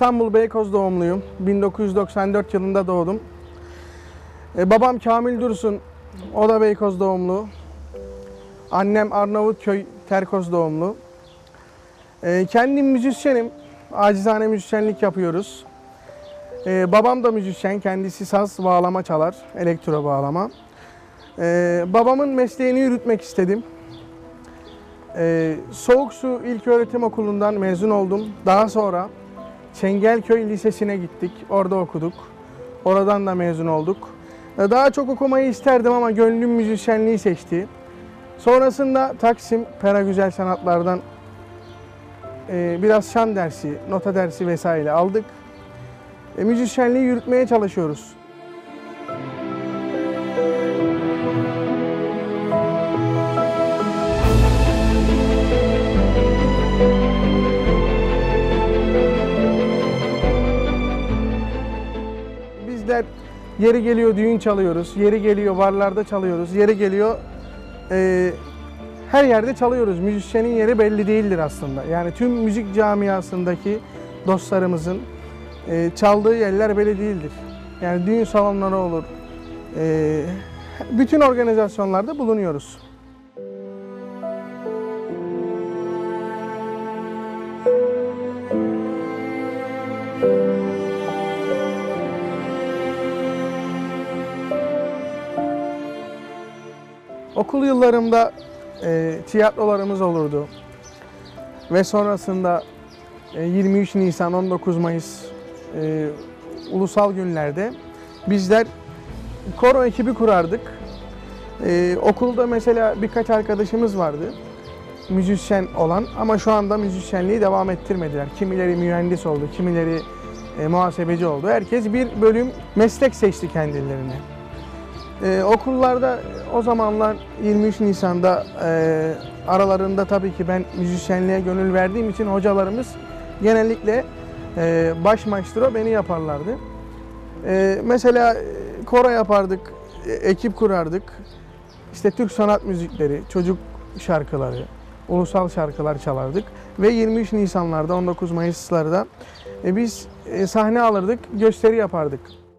İstanbul Beykoz doğumluyum. 1994 yılında doğdum. Babam Kamil Dursun, o da Beykoz doğumlu. Annem Arnavutköy, Terkoz doğumlu. Kendim müzisyenim, acizane müzisyenlik yapıyoruz. Babam da müzisyen, kendisi saz, bağlama çalar, elektro bağlama. Babamın mesleğini yürütmek istedim. Soğuksu İlköğretim Okulu'ndan mezun oldum. Daha sonra Çengelköy Lisesi'ne gittik, orada okuduk. Oradan da mezun olduk. Daha çok okumayı isterdim ama gönlüm müzisyenliği seçti. Sonrasında Taksim Pera Güzel Sanatlar'dan biraz şan dersi, nota dersi vesaire aldık. Müzisyenliği yürütmeye çalışıyoruz. Bizler yeri geliyor düğün çalıyoruz, yeri geliyor barlarda çalıyoruz, yeri geliyor her yerde çalıyoruz. Müzisyenin yeri belli değildir aslında. Yani tüm müzik camiasındaki dostlarımızın çaldığı yerler belli değildir. Yani düğün salonları olur, bütün organizasyonlarda bulunuyoruz. Okul yıllarımda tiyatrolarımız olurdu ve sonrasında 23 Nisan, 19 Mayıs ulusal günlerde bizler koro ekibi kurardık. Okulda mesela birkaç arkadaşımız vardı müzisyen olan ama şu anda müzisyenliği devam ettirmediler. Kimileri mühendis oldu, kimileri muhasebeci oldu. Herkes bir bölüm meslek seçti kendilerine. Okullarda o zamanlar 23 Nisan'da aralarında tabii ki ben müzisyenliğe gönül verdiğim için hocalarımız genellikle baş maestro beni yaparlardı. Mesela koro yapardık, ekip kurardık. İşte Türk sanat müzikleri, çocuk şarkıları, ulusal şarkılar çalardık. Ve 23 Nisanlarda, 19 Mayıs'larda biz sahne alırdık, gösteri yapardık.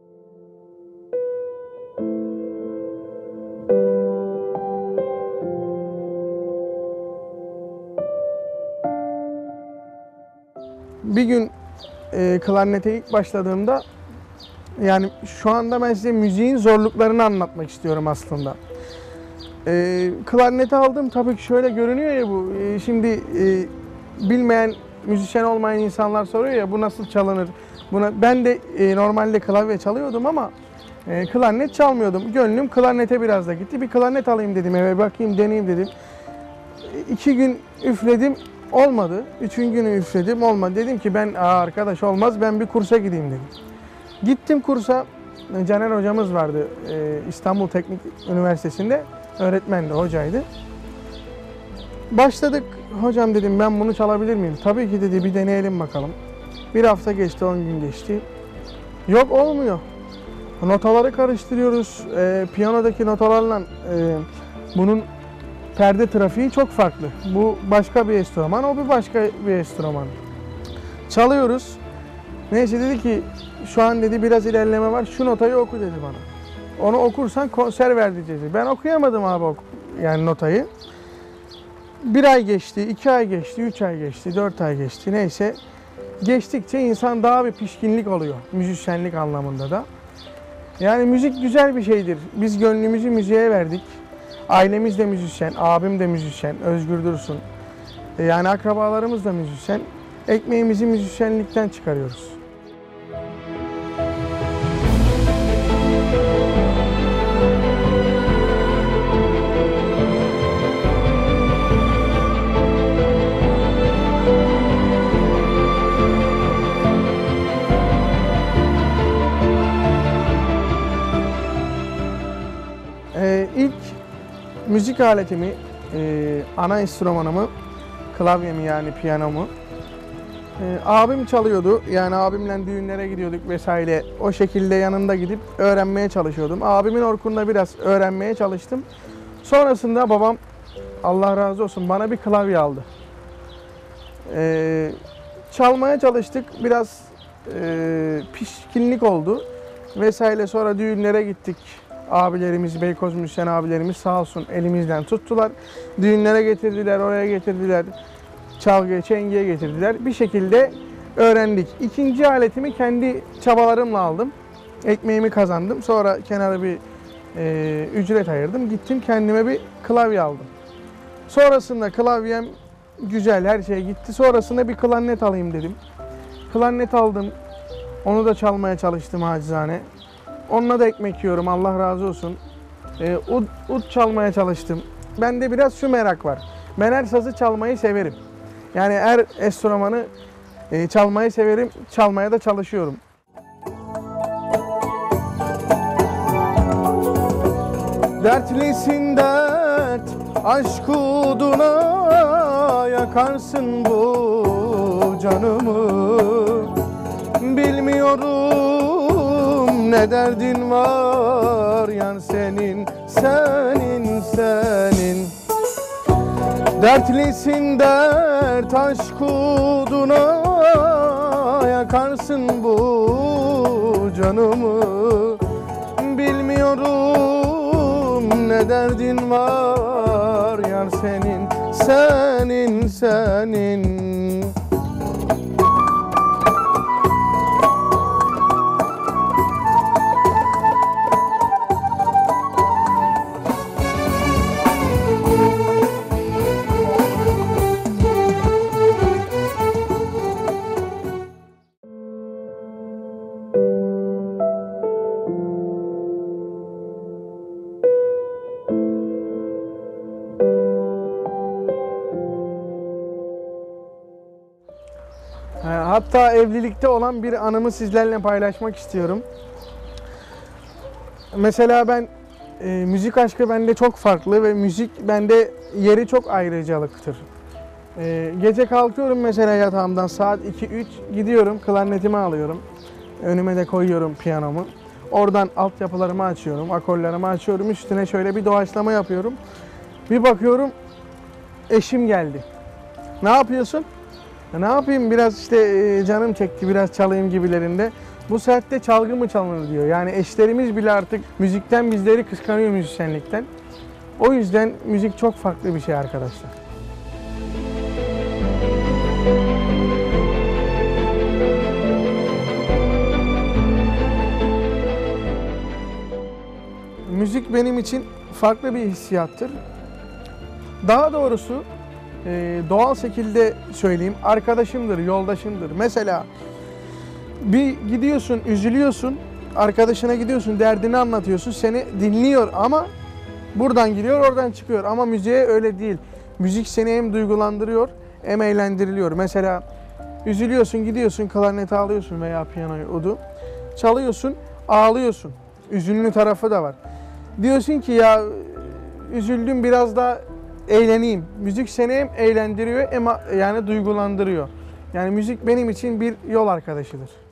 Bir gün klarnete ilk başladığımda, yani şu anda ben size müziğin zorluklarını anlatmak istiyorum aslında. Klarneti aldım, tabii ki şöyle görünüyor ya bu. Şimdi bilmeyen, müzisyen olmayan insanlar soruyor ya bu nasıl çalınır? Ben de normalde klavye çalıyordum ama klarnet çalmıyordum. Gönlüm klarnete biraz da gitti. Bir klarnet alayım dedim, eve bakayım, deneyeyim dedim. 2 gün üfledim. Olmadı. 3. günü üfledim, olmadı. Dedim ki arkadaş olmaz, ben bir kursa gideyim dedim. Gittim kursa, Caner hocamız vardı İstanbul Teknik Üniversitesi'nde, öğretmendi, hocaydı. Başladık, hocam dedim ben bunu çalabilir miyim? Tabii ki dedi, bir deneyelim bakalım. 1 hafta geçti, 10 gün geçti. Yok olmuyor. Notaları karıştırıyoruz, piyanodaki notalarla bunun perde trafiği çok farklı. Bu başka bir enstrüman, o bir başka bir enstrüman. Çalıyoruz. Neyse dedi ki, şu an dedi biraz ilerleme var, şu notayı oku dedi bana. Onu okursan konser ver dedi. Ben okuyamadım abi yani notayı. 1 ay geçti, 2 ay geçti, 3 ay geçti, 4 ay geçti. Neyse geçtikçe insan daha bir pişkinlik oluyor müzisyenlik anlamında da. Yani müzik güzel bir şeydir. Biz gönlümüzü müziğe verdik. Ailemiz de müzisyen, abim de müzisyen, Özgür Dursun. Yani akrabalarımız da müzisyen. Ekmeğimizi müzisyenlikten çıkarıyoruz. İlk müzik aletimi, ana enstrümanımı, klavyemi yani piyanomu abim çalıyordu. Yani abimle düğünlere gidiyorduk vesaire. O şekilde yanında gidip öğrenmeye çalışıyordum. Abimin orkunda biraz öğrenmeye çalıştım. Sonrasında babam, Allah razı olsun, bana bir klavye aldı. Çalmaya çalıştık. Biraz pişkinlik oldu vesaire. Sonra düğünlere gittik. Abilerimiz, Beykoz müzisyen abilerimiz sağ olsun elimizden tuttular. Düğünlere getirdiler, oraya getirdiler. Çalgıya, çengiye getirdiler. Bir şekilde öğrendik. İkinci aletimi kendi çabalarımla aldım. Ekmeğimi kazandım. Sonra kenara bir ücret ayırdım. Gittim kendime bir klavye aldım. Sonrasında klavyem güzel, her şey gitti. Sonrasında bir klarnet alayım dedim. Klarnet aldım. Onu da çalmaya çalıştım acizane. Onunla da ekmek yiyorum, Allah razı olsun. Ud çalmaya çalıştım. Bende biraz şu merak var. Ben her sazı çalmayı severim. Yani her enstrümanı çalmayı severim, çalmaya da çalışıyorum. Dertlisin dert, aşk uduna yakarsın bu canımı. Bilmiyorum ne derdin var yan senin, senin. Dertlisin dert, aşk uduna yakarsın bu canımı. Bilmiyorum ne derdin var yar senin, senin. Hatta evlilikte olan bir anımı sizlerle paylaşmak istiyorum. Mesela ben müzik aşkı bende çok farklı ve müzik bende yeri çok ayrıcalıktır. Gece kalkıyorum mesela yatağımdan saat 2-3 gidiyorum, klarnetimi alıyorum. Önüme de koyuyorum piyanomu. Oradan altyapılarımı açıyorum, akorlarımı açıyorum. Üstüne şöyle bir doğaçlama yapıyorum. Bir bakıyorum eşim geldi. Ne yapıyorsun? Ne yapayım, biraz işte canım çekti, biraz çalayım gibilerinde. Bu saatte çalgı mı çalınır diyor. Yani eşlerimiz bile artık müzikten bizleri kıskanıyor, müzisyenlikten. O yüzden müzik çok farklı bir şey arkadaşlar. Müzik benim için farklı bir hissiyattır. Daha doğrusu doğal şekilde söyleyeyim, arkadaşımdır, yoldaşımdır. Mesela bir gidiyorsun, üzülüyorsun, arkadaşına gidiyorsun, derdini anlatıyorsun, seni dinliyor ama buradan giriyor, oradan çıkıyor. Ama müziğe öyle değil. Müzik seni hem duygulandırıyor hem eğlendiriliyor. Mesela üzülüyorsun, gidiyorsun, klarneti alıyorsun veya piyanoyu, udu, çalıyorsun, ağlıyorsun. Üzünlü tarafı da var. Diyorsun ki ya üzüldüm, biraz da eğleneyim. Müzik seni hem eğlendiriyor hem yani duygulandırıyor. Yani müzik benim için bir yol arkadaşıdır.